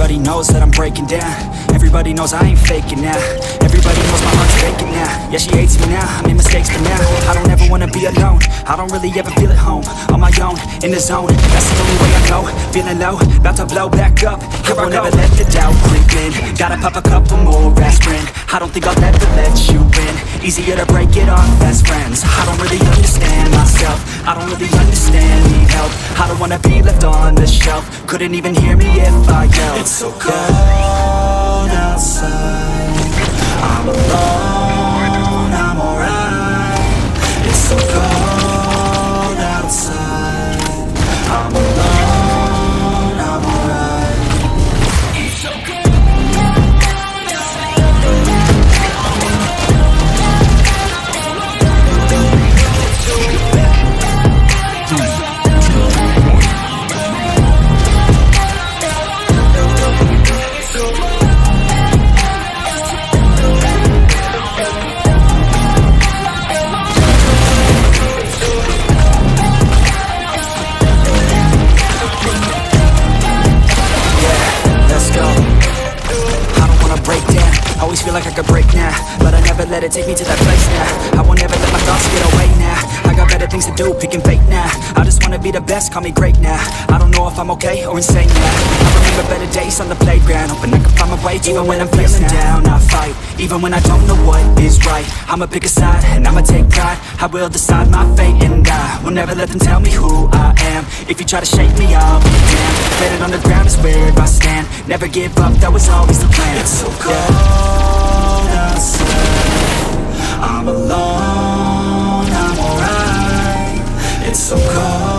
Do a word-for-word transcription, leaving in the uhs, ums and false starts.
Everybody knows that I'm breaking down. Everybody knows I ain't faking now. Everybody knows my heart's faking now. Yeah, she hates me now, I made mistakes but now I don't ever wanna be alone. I don't really ever feel at home. On my own, in the zone, that's the only way I know. Feeling low, about to blow back up. Here I won't ever let the doubt creep in. Gotta pop a couple more aspirin. I don't think I'll ever let you in. Easier to break it off best friends. I don't really understand myself. I don't really understand, need help. I don't wanna be left on the shelf. Couldn't even hear me if I yelled. It's so cold outside, I'm alone, I'm alright. It's so cold outside, I'm alone, I'm alright. It's so cold. I always feel like I could break now, but I never let it take me to that place now. I won't ever let my thoughts get away now. I got better things to do, picking fate now. I just wanna be the best, call me great now. I don't know if I'm okay or insane now. I remember better days on the playground, hoping I can find my way. Even when I'm feeling down, I fight. Even when I don't know what is right, I'ma pick a side and I'ma take pride. I will decide my fate and I will never let them tell me who I am. If you try to shake me, I'll be damned. Better on the ground is where I stand. Never give up, that was always the plan. It's so cold. Yeah. I'm alone, I'm alright. It's so cold.